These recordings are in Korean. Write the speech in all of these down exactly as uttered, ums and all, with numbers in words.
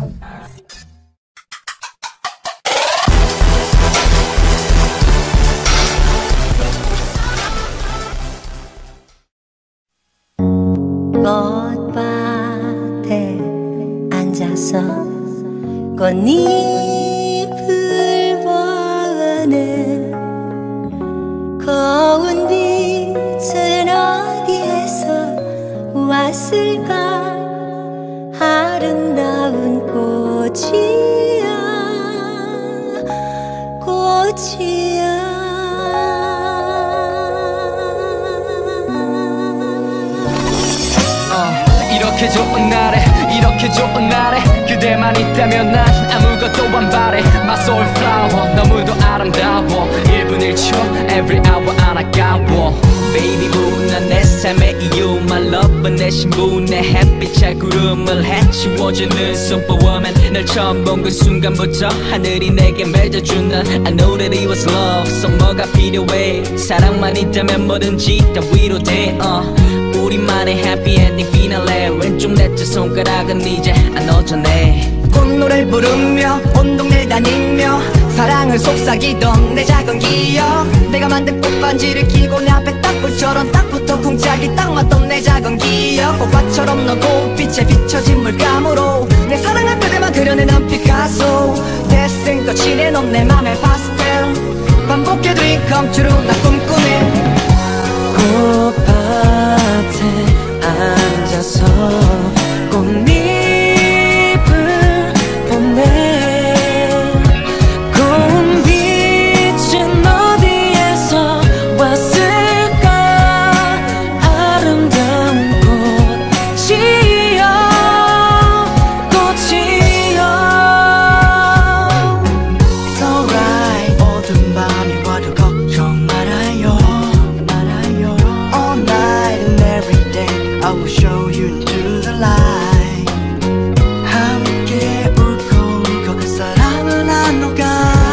꽃밭에 앉아서 꽃잎을 보는 고운 빛은 어디에서 왔을까. 아름다운 꽃이야 꽃이야. 이렇게 좋은 날에 이렇게 좋은 날에 그대만 있다면 난 아무것도 안 바래. My soul flower 너무도 아름다워. 일 분 일 초 every hour 안 아까워. Baby boo 난 내 삶의 이유. My love은 내 신부. 내 햇빛에 구름을 해치워주는 superwoman. 널 처음 본 그 순간부터 하늘이 내게 맺어주는 I know that it was love. So 뭐가 필요해. 사랑만 있다면 뭐든지 다 위로 돼. uh. 우리만의 happy ending finale. 왼쪽 내째 손가락은 이제 안 어쩌네. 꽃노래를 부르며 온 동네를 다니며 사랑을 속삭이던 내 작은 기억. 내가 만든 꽃반지를 끼고 내 앞에 딱 불처럼 딱 붙어 쿵짝이 딱 맞던 내 작은 기억. 꽃밭처럼 너고 빛에 비춰진 물감으로 내 사랑한 그대만 그려내는 피카소. 대생 거칠해 넌 내 맘의 파스텔. 반복해 dream come true 나 꿈꾸네. 꽃밭에 앉아서 꽃잎을 보네. 고운 빛은 어디에서 왔을까. 아름다운 꽃이여 꽃이여. It's alright 어두운 밤이 와도 걱정 말아요. I will show you into the light. 함께 울고 울고 사랑을 나눠가.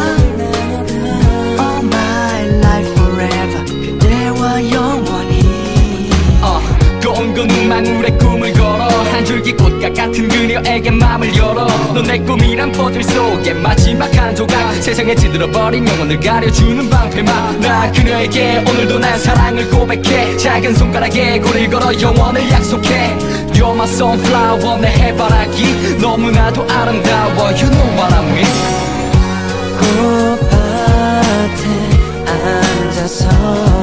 All my life forever 그대와 영원히. 어, 고운 그 눈망울에 꿈을 걸어 한 줄기 꽃과 같은 그녀에게 맘을 열어. 넌 내 꿈이란 버들 속에 마지막 한 조각. 세상에 찌들어버린 영혼을 가려주는 방패막. 나 그녀에게 오늘도 난 사랑을 고백해. 작은 손가락에 골을 걸어 영원을 약속해. You're my sunflower 내 해바라기. 너무나도 아름다워 You know what I mean. 꽃밭에 앉아서